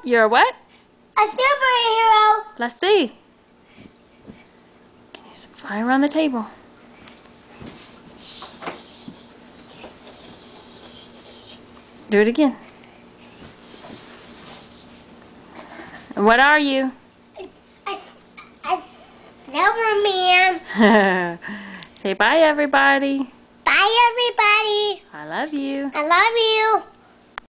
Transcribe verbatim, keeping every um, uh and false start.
You're a what? A superhero. Let's see. Can you fly around the table? Do it again. And what are you? It's a, a Superman. Say bye, everybody. Bye, everybody. I love you. I love you.